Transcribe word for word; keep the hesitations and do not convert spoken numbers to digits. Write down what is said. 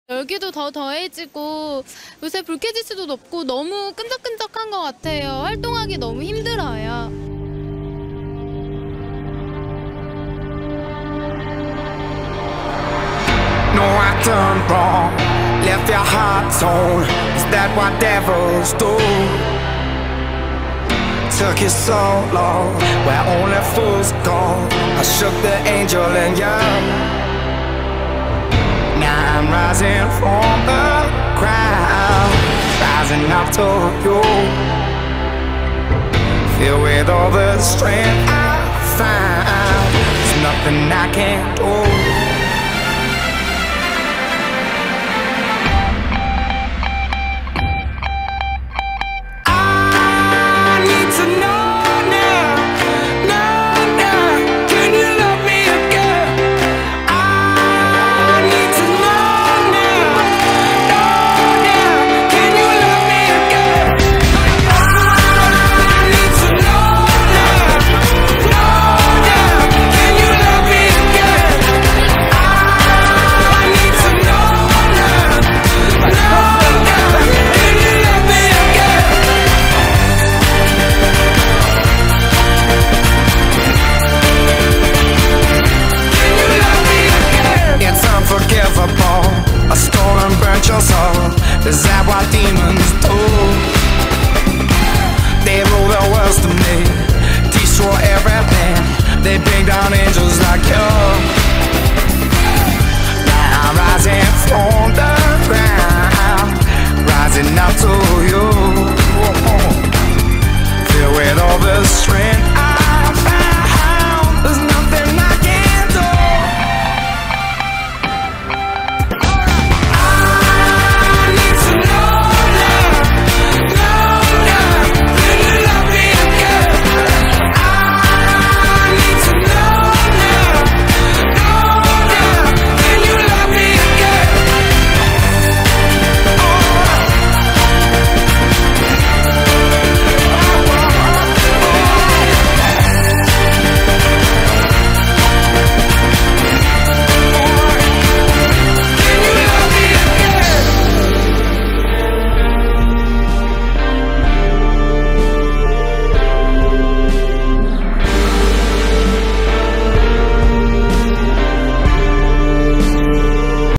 열기도 더 더해지고 요새 불쾌지수도 높고 너무 끈적끈적한 것 같아요. 활동하기 너무 힘들어요. No, I've done wrong, left your heart torn. Is that what devils do? Took you so long, where only fools go. I shook the angel in you. Now I'm rising from the crowd, rising up to you. Filled with all the strength I found, there's nothing I can't do.